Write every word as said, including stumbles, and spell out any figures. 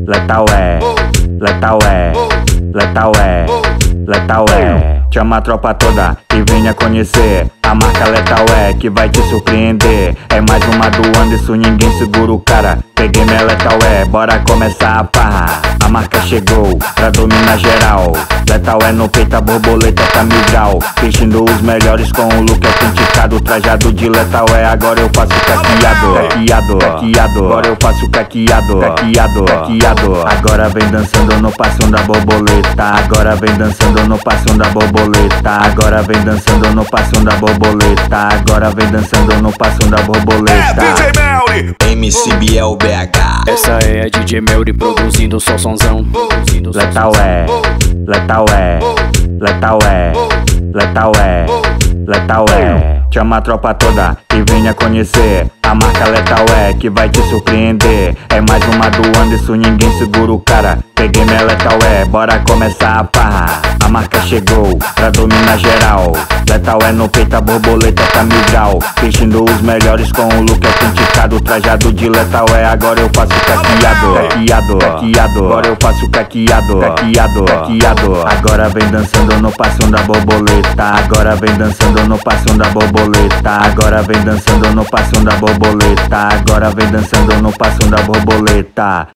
Letal é, letal é, letal é, letal é. Chama a tropa toda e venha conhecer a marca Letal é, que vai te surpreender. É mais uma do Anderson, ninguém segura o cara. Peguei minha Letal é, bora começar a farra. A marca chegou pra dominar geral. Letal é no peito, a borboleta tá mil grau. Vestindo os melhores com o look autenticado. Trajado de Letal é, agora eu faço caqueado. Caqueado, caqueado, agora eu faço caqueado. Caqueado, caqueado, agora vem dançando no passão da borboleta. Agora vem dançando no passão da borboleta. Agora vem dançando no passão da borboleta. Agora vem dançando no passão da borboleta. É D J Melry, M C Biel B H. Essa é a D J Melry produzindo só sonzão. Letal é, letal é, letal é, letal é, letal é. Chama a tropa toda e venha conhecer a marca Letal é, que vai te surpreender. É mais uma do Anderson, ninguém segura o cara. Peguei minha Letal é, bora começar a farra. A marca chegou pra dominar geral. Letal é no peito, a borboleta tá mil grau. Vestindo os melhores com o look autenticado. Trajado de Letal é, agora eu faço caqueado. Caqueado, caqueado, agora eu faço caqueado. Caqueado, caqueado, agora vem dançando no passão da borboleta. Agora vem dançando no passão da borboleta. Agora vem dançando no passão da borboleta. Agora vem dançando no passão da borboleta.